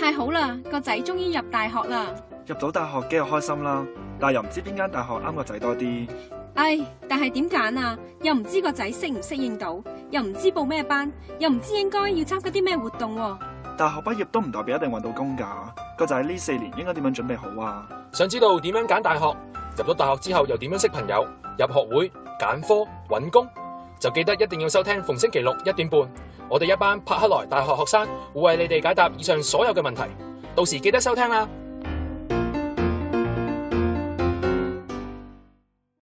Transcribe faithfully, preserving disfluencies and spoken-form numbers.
太好啦，個仔終於入大學啦！ 入到大學梗係開心啦，但係又唔知邊間大學啱個仔多啲。 唉，但係點揀啊？又唔知個仔適唔適應到，又唔知報咩班，又唔知應該要參加啲咩活動喎。 大學畢業都唔代表一定搵到工㗎，個仔呢四年應該點樣準備好啊？ 想知道點樣揀大學？入咗大學之後又點樣識朋友？入學會、揀科、搵工，就記得一定要收聽逢星期六一點半，我哋一班柏克萊大學學生會為你哋解答以上所有嘅問題，到時記得收聽啦。